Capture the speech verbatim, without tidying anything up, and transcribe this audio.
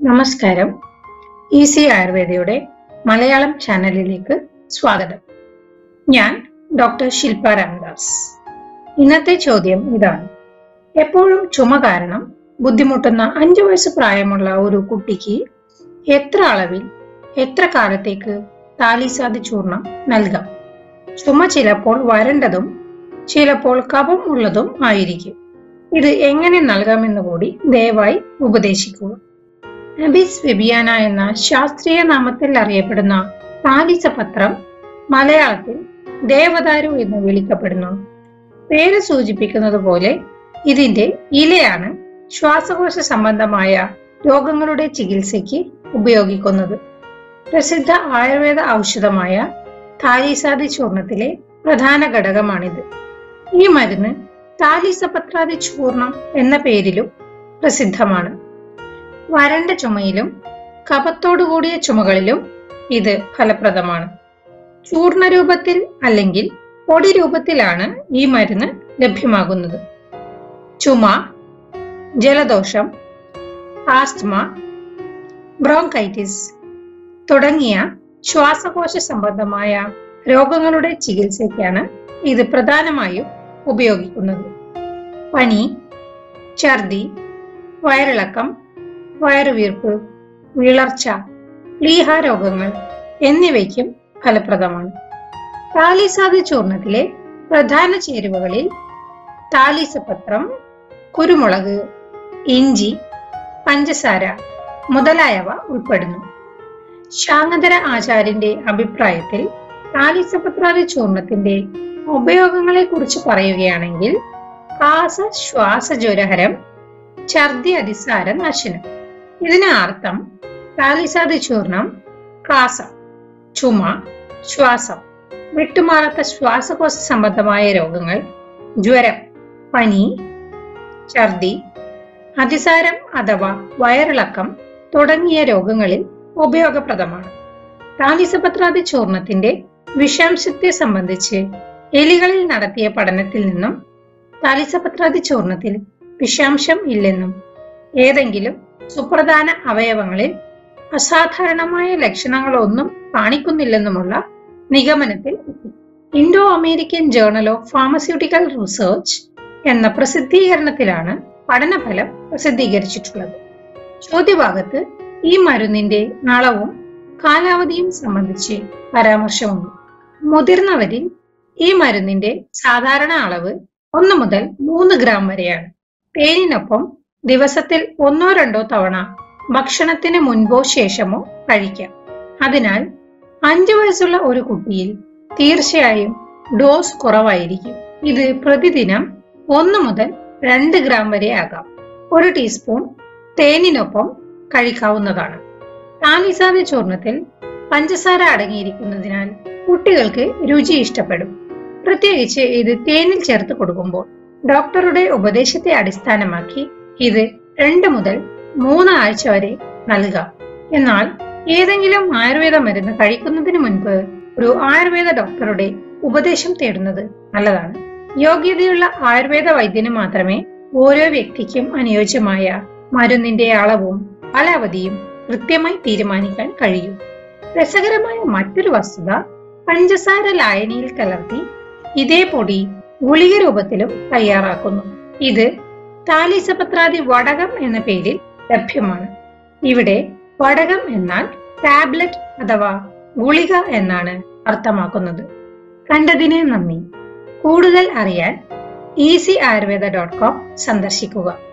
നമസ്കാരം. ഈസി ആയുർവേദയുടെ മലയാളം ചാനലിലേക്ക് സ്വാഗതം. ഞാൻ ഡോക്ടർ ശില്പ രാമദാസ്. ഇന്നത്തെ ചോദ്യം ഇതാണ്: എപ്പോഴും ചുമ കാരണം ബുദ്ധിമുട്ടുന്ന അഞ്ചു വയസ്സ് പ്രായമുള്ള ഒരു കുട്ടിക്ക് എത്ര അളവിൽ എത്ര കാലത്തേക്ക് താലിസാദി ചൂർണം നൽകാം? ചുമ ചിലപ്പോൾ വരണ്ടതും ചിലപ്പോൾ കഫം ഉള്ളതും ആയിരിക്കും. ഇത് എങ്ങനെ നൽകാമെന്ന് കൂടി ദയവായി ഉപദേശിക്കുക. അബിസ് വെബിയാന എന്ന ശാസ്ത്രീയ നാമത്തിൽ അറിയപ്പെടുന്ന താലിസപത്രം മലയാളത്തിൽ ദേവദാരു എന്ന് വിളിക്കപ്പെടുന്നു. പേര് സൂചിപ്പിക്കുന്നത് പോലെ ഇതിന്റെ ഇലയാണ് ശ്വാസകോശ സംബന്ധമായ രോഗങ്ങളുടെ ചികിത്സയ്ക്ക് ഉപയോഗിക്കുന്നത്. പ്രസിദ്ധ ആയുർവേദ ഔഷധമായ താലിസാദി ചൂർണത്തിലെ പ്രധാന ഘടകമാണിത്. ഈ മരുന്ന് താലിസപത്രാദി ചൂർണം എന്ന പേരിലും പ്രസിദ്ധമാണ്. വരണ്ട ചുമയിലും കഫത്തോടുകൂടിയ ചുമകളിലും ഇത് ഫലപ്രദമാണ്. ചൂർണ രൂപത്തിൽ അല്ലെങ്കിൽ പൊടി രൂപത്തിലാണ് ഈ മരുന്ന് ലഭ്യമാകുന്നത്. ചുമ, ജലദോഷം, ആസ്ത്മ, ബ്രോങ്കൈറ്റിസ് തുടങ്ങിയ ശ്വാസകോശ സംബന്ധമായ രോഗങ്ങളുടെ ചികിത്സയ്ക്കാണ് ഇത് പ്രധാനമായും ഉപയോഗിക്കുന്നത്. പനി, ഛർദി, വയറിളക്കം, വയറുവീർപ്പ്, വിളർച്ച, പ്ലീഹ രോഗങ്ങൾ എന്നിവയ്ക്കും ഫലപ്രദമാണ്. താലിസാദി ചൂർണത്തിലെ പ്രധാന ചേരുവകളിൽ താലിസപത്രം, കുരുമുളക്, ഇഞ്ചി, പഞ്ചസാര മുതലായവ ഉൾപ്പെടുന്നു. ശാങ്കധര ആചാര്യന്റെ അഭിപ്രായത്തിൽ താലിസപത്രാദി ചൂർണത്തിന്റെ ഉപയോഗങ്ങളെ കുറിച്ച് പറയുകയാണെങ്കിൽ കാസ ശ്വാസജ്വരഹരം, ഛർദി അതിസാര നാശനം. ഇതിന് അർത്ഥം താലിസാദി ചൂർണം കാസം, ചുമ, ശ്വാസം, വിട്ടുമാറാത്ത ശ്വാസകോശ സംബന്ധമായ രോഗങ്ങൾ, ജ്വരം, പനി, ഛർദി, അതിസാരം അഥവാ വയറിളക്കം തുടങ്ങിയ രോഗങ്ങളിൽ ഉപയോഗപ്രദമാണ്. താലിസപത്രാദി ചൂർണത്തിന്റെ വിഷാംശത്തെ സംബന്ധിച്ച് എലികളിൽ നടത്തിയ പഠനത്തിൽ നിന്നും താലിസപത്രാദി ചൂർണത്തിൽ വിഷാംശം ഇല്ലെന്നും ഏതെങ്കിലും സുപ്രധാന അവയവങ്ങളിൽ അസാധാരണമായ ലക്ഷണങ്ങളൊന്നും കാണിക്കുന്നില്ലെന്നുമുള്ള നിഗമനത്തിൽ എത്തി. Indo American journal of pharmaceutical research എന്ന പ്രസിദ്ധീകരണത്തിലാണ് പഠനഫലം പ്രസിദ്ധീകരിച്ചിട്ടുള്ളത്. ചോദ്യഭാഗത്ത് ഈ മരുന്നിന്റെ അളവും കാലാവധിയും സംബന്ധിച്ച് പരാമർശമുണ്ട്. മുതിർന്നവരിൽ ഈ മരുന്നിന്റെ സാധാരണ അളവ് ഒന്ന് മുതൽ മൂന്ന് ഗ്രാം വരെയാണ്. തേനിനൊപ്പം ദിവസത്തിൽ ഒന്നോ രണ്ടോ തവണ ഭക്ഷണത്തിന് മുൻപോ ശേഷമോ കഴിക്കാം. അതിനാൽ അഞ്ചു വയസ്സുള്ള ഒരു കുട്ടിയിൽ തീർച്ചയായും ഡോസ് കുറവായിരിക്കും. ഇത് പ്രതിദിനം ഒന്ന് മുതൽ രണ്ട് ഗ്രാം വരെ ആകാം. ഒരു ടീസ്പൂൺ തേനിനൊപ്പം കഴിക്കാവുന്നതാണ്. താലിസാദി ചൂർണത്തിൽ പഞ്ചസാര അടങ്ങിയിരിക്കുന്നതിനാൽ കുട്ടികൾക്ക് രുചി ഇഷ്ടപ്പെടും. പ്രത്യേകിച്ച് ഇത് തേനിൽ ചേർത്ത് കൊടുക്കുമ്പോൾ. ഡോക്ടറുടെ ഉപദേശത്തെ അടിസ്ഥാനമാക്കി ഇത് രണ്ട് മുതൽ മൂന്ന് ആഴ്ച വരെ നൽകാം. എന്നാൽ ഏതെങ്കിലും ആയുർവേദ മരുന്ന് കഴിക്കുന്നതിന് മുൻപ് ഒരു ആയുർവേദ ഡോക്ടറുടെ ഉപദേശം തേടുന്നത് നല്ലതാണ്. യോഗ്യതയുള്ള ആയുർവേദ വൈദ്യന് മാത്രമേ ഓരോ വ്യക്തിക്കും അനുയോജ്യമായ മരുന്നിന്റെ അളവും കാലാവധിയും കൃത്യമായി തീരുമാനിക്കാൻ കഴിയൂ. രസകരമായ മറ്റൊരു വസ്തുത, പഞ്ചസാര ലായനിയിൽ കലർത്തി ഇതേ പൊടി ഗുളിക രൂപത്തിലും തയ്യാറാക്കുന്നു. ഇത് താലിസപത്രാദി വടകം എന്ന പേരിൽ ലഭ്യമാണ്. ഇവിടെ വടകം എന്നാൽ ടാബ്ലറ്റ് അഥവാ ഗുളിക എന്നാണ് അർത്ഥമാക്കുന്നത്. കണ്ടതിന് നന്ദി. കൂടുതൽ അറിയാൻ ഈസി ആയുർവേദ ഡോട്ട് കോം സന്ദർശിക്കുക.